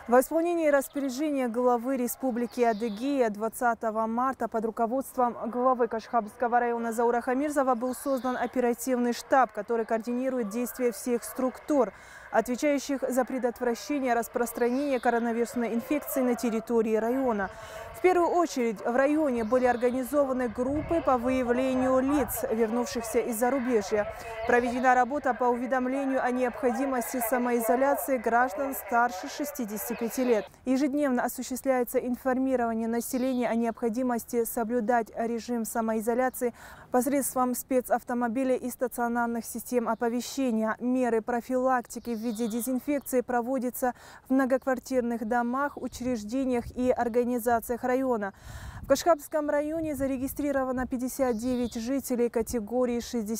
В исполнении распоряжения главы Республики Адыгея 20 марта под руководством главы Кашхабского района Заура Хамирзова был создан оперативный штаб, который координирует действия всех структур, отвечающих за предотвращение распространения коронавирусной инфекции на территории района. В первую очередь в районе были организованы группы по выявлению лиц, вернувшихся из зарубежья. Проведена работа по уведомлению о необходимости самоизоляции граждан старше 65 лет. Ежедневно осуществляется информирование населения о необходимости соблюдать режим самоизоляции посредством спецавтомобилей и стационарных систем оповещения. Меры профилактики в виде дезинфекции проводятся в многоквартирных домах, учреждениях и организациях района. В Кашхабском районе зарегистрировано 59 жителей категории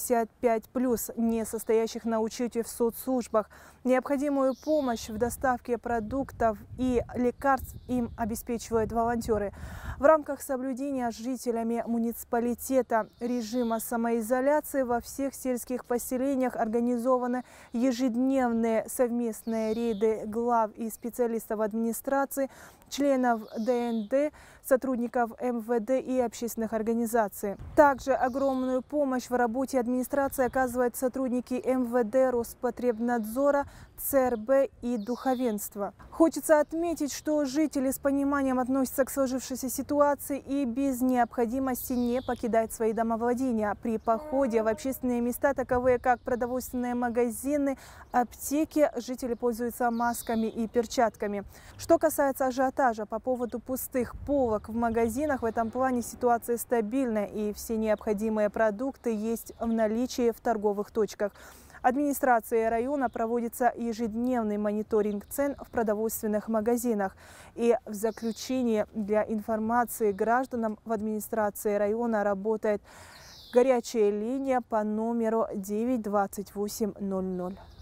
65+, не состоящих на учете в соцслужбах. Необходимую помощь в доставке продуктов и лекарств им обеспечивают волонтеры. В рамках соблюдения жителями муниципалитета режима самоизоляции во всех сельских поселениях организованы ежедневные совместные рейды глав и специалистов администрации, членов ДНД, сотрудников МВД и общественных организаций. Также огромную помощь в работе администрации оказывают сотрудники МВД, Роспотребнадзора, ЦРБ и духовенства. Хочется отметить, что жители с пониманием относятся к сложившейся ситуации и без необходимости не покидают свои домовладения. При походе в общественные места, таковые как продовольственные магазины, аптеки, жители пользуются масками и перчатками. Что касается ажиотажа по поводу пустых полок в магазинах, в этом плане ситуация стабильная и все необходимые продукты есть в наличии в торговых точках. Администрацией района проводится ежедневный мониторинг цен в продовольственных магазинах. И в заключение для информации гражданам в администрации района работает горячая линия по номеру 92800.